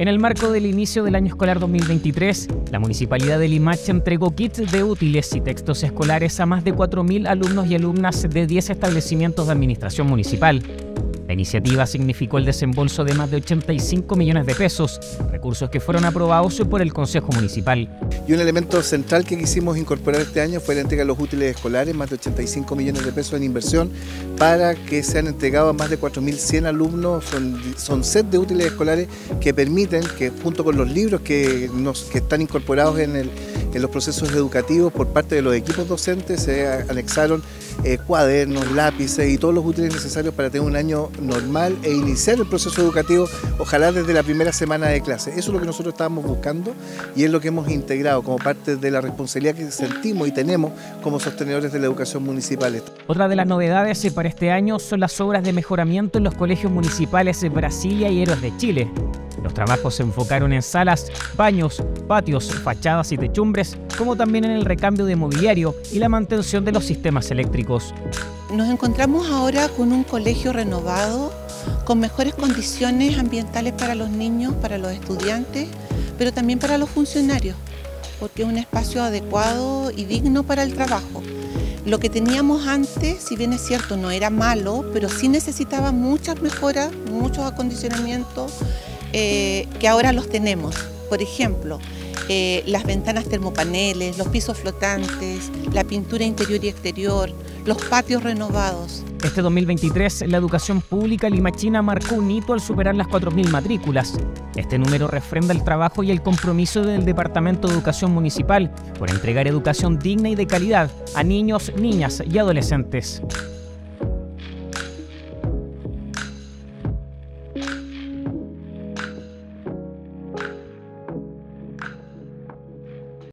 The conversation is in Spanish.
En el marco del inicio del año escolar 2023, la Municipalidad de Limache entregó kits de útiles y textos escolares a más de 4.000 alumnos y alumnas de 10 establecimientos de administración municipal. La iniciativa significó el desembolso de más de 85 millones de pesos, recursos que fueron aprobados por el Consejo Municipal. Y un elemento central que quisimos incorporar este año fue la entrega de los útiles escolares, más de 85 millones de pesos en inversión, para que sean entregados a más de 4.100 alumnos. Son set de útiles escolares que permiten que, junto con los libros que están incorporados en los procesos educativos por parte de los equipos docentes, se anexaron cuadernos, lápices y todos los útiles necesarios para tener un año normal e iniciar el proceso educativo, ojalá desde la primera semana de clase. Eso es lo que nosotros estábamos buscando y es lo que hemos integrado como parte de la responsabilidad que sentimos y tenemos como sostenedores de la educación municipal. Otra de las novedades para este año son las obras de mejoramiento en los colegios municipales de Brasilia y Héroes de Chile. Los trabajos se enfocaron en salas, baños, patios, fachadas y techumbres, como también en el recambio de mobiliario y la mantención de los sistemas eléctricos. Nos encontramos ahora con un colegio renovado, con mejores condiciones ambientales para los niños, para los estudiantes, pero también para los funcionarios, porque es un espacio adecuado y digno para el trabajo. Lo que teníamos antes, si bien es cierto, no era malo, pero sí necesitaba muchas mejoras, muchos acondicionamientos, que ahora los tenemos. Por ejemplo, las ventanas termopaneles, los pisos flotantes, la pintura interior y exterior, los patios renovados. Este 2023, la educación pública limachina marcó un hito al superar las 4.000 matrículas. Este número refrenda el trabajo y el compromiso del Departamento de Educación Municipal por entregar educación digna y de calidad a niños, niñas y adolescentes.